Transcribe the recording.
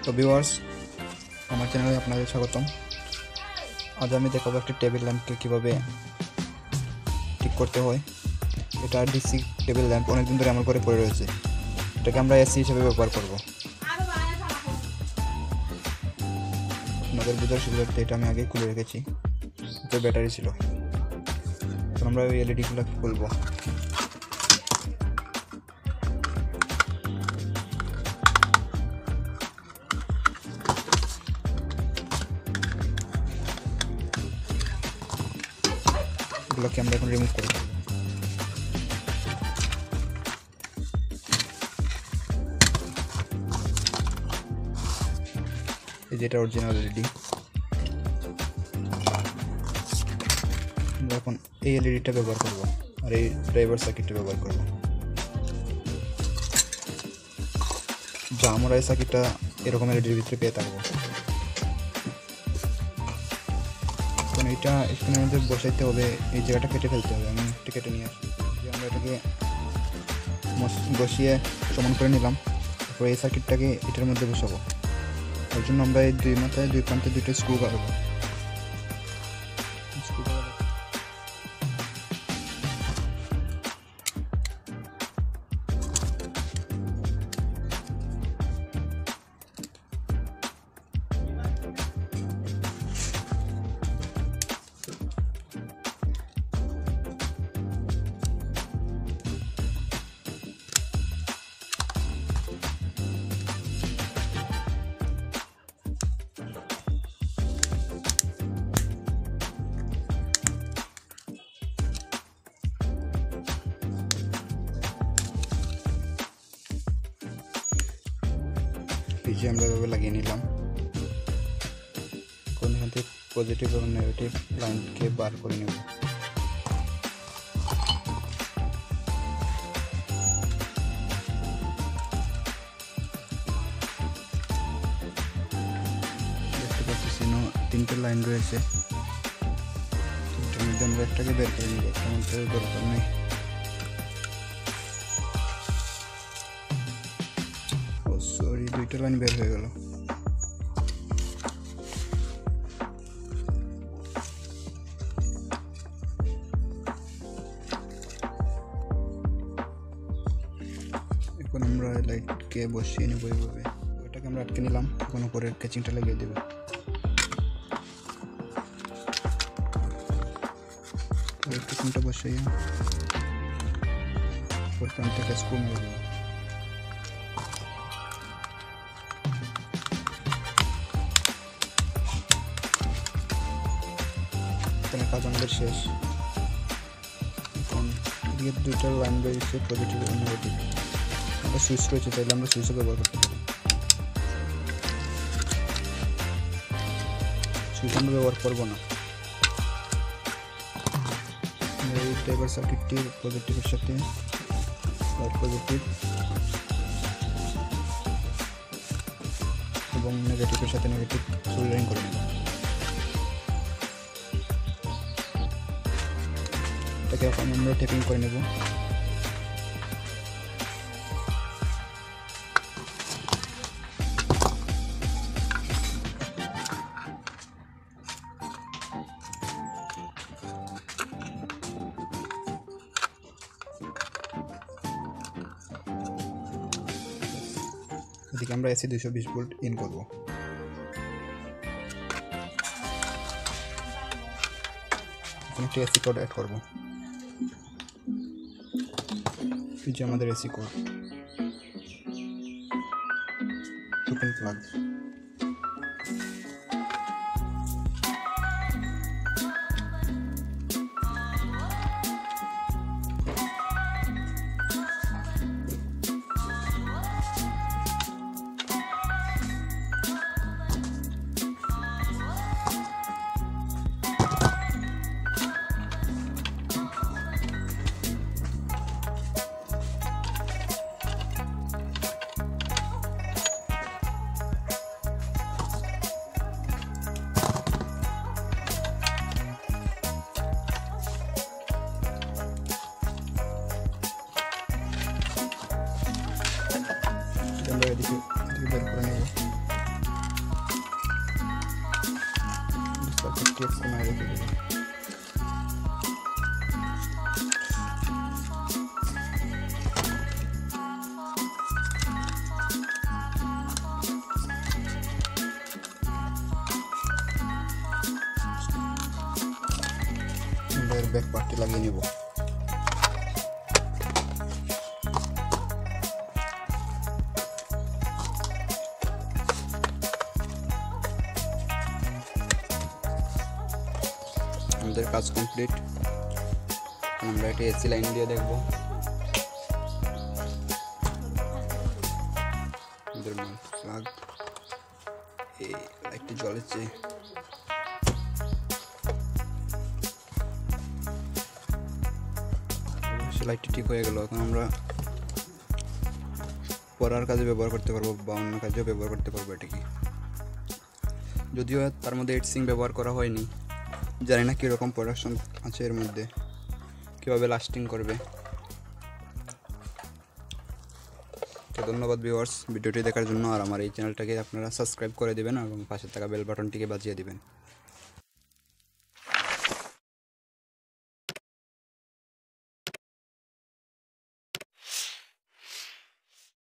তো ভিউয়ার্স, আমার চ্যানেলে আপনাদের স্বাগতম। আজ আমি দেখাবো একটা টেবিল ল্যাম্পকে কীভাবে ঠিক করতে হয়। এটা ডিসি টেবিল ল্যাম্প, অনেকদিন ধরে আমার ঘরে পড়ে রয়েছে। এটাকে আমরা এসি হিসেবে ব্যবহার করব। আপনাদের বোঝার সুবিধার্থে এটা আমি আগেই খুলে রেখেছি, তো ব্যাটারি ছিল। এখন আমরা ওই এলইডিগুলো খুলবো। এগুলোকে আমরা এখন রিমুভ করে দেবো। এই যেটা অরিজিনাল এলইডি। আমরা এখন এই এলইডিটা ব্যবহার করব আর এই ড্রাইভার সার্কিটটা ব্যবহার করব। যা আমরা এই সার্কিটটা এরকম এলইডির ভিতরে পেয়ে থাকবো। এখন এটা এখানে আমাদের বসাইতে হবে, এই জায়গাটা কেটে ফেলতে হবে। আমি একটু কেটে নিয়ে আসি। আমরা এটাকে বসিয়ে সমান করে নিলাম। তারপরে এই সার্কিটটাকে এটার মধ্যে বসাবো। তার জন্য আমরা এই দুই মাথায় দুই প্রান্তে দুইটা স্ক্রু লাগাবো। পিছিয়ে আমরা এভাবে লাগিয়ে নিলাম। এখন এখান থেকে পজিটিভ এবং নেগেটিভ লাইনকে বার করে নেব। দেখতে পাচ্ছি তিনটে লাইন রয়েছে। তিনটার মধ্যে আমরা একটাকে বের করে নিব, একটা মধ্যে দরকার নেই। সরি, দুইটা লাইন বের হয়ে গেল। এখন আমরা লাইটকে বসিয়ে নেব এইভাবে। ওটাকে আমরা আটকে নিলাম। এখন উপরের ক্যাচিংটা লাগিয়ে দেব। ক্যাচিংটা বসিয়ে উপর প্রান্তে একটা স্ক্রু মেরে দেব। কাজ আমাদের শেষ। এখন এদিকে দুইটা লাইন বেরিয়েছে, পজিটিভ এবং নেগেটিভ। একটা সুইচ রয়েছে, তাইলে আমরা সুইচও ব্যবহার করতে পারি। সুইচ আমরা ব্যবহার করবো না। এই ড্রাইভার সার্কিটটির পজিটিভের সাথে পজিটিভ এবং নেগেটিভের সাথে নেগেটিভ সোল্ডারিং করে নেব। এটাকে এখন আমরা টেপিং করে নেব। এদিকে আমরা এসি 220 ভোল্ট ইন করব। এখন একটা এসি কোড অ্যাড করব। এই যে আমাদের এসি কোড, টোকেন প্লাগ। আমরা এদিকে বের করে নেব। TXT মারে রেখে দেবো। এর ব্যাক পার্টটি লাগিয়ে নেব। আমাদের কাজ কমপ্লিট। আমরা একটা এসি লাইন দিয়ে দেখব। আমাদের প্লাগ এই লাইটটি জ্বলেছে। লাইটটি ঠিক হয়ে গেল। এখন আমরা পড়ার কাজে ব্যবহার করতে পারবো বা অন্য কাজেও ব্যবহার করতে পারবো এটাকে। যদিও তার মধ্যে হিটসিং ব্যবহার করা হয়নি, জানি না কীরকম প্রোডাকশন আছে এর মধ্যে, কীভাবে লাস্টিং করবে। তো ধন্যবাদ ভিউয়ার্স ভিডিওটি দেখার জন্য। আর আমার এই চ্যানেলটাকে আপনারা সাবস্ক্রাইব করে দেবেন এবং পাশে থাকা বেল বাটনটিকে বাজিয়ে দিবেন।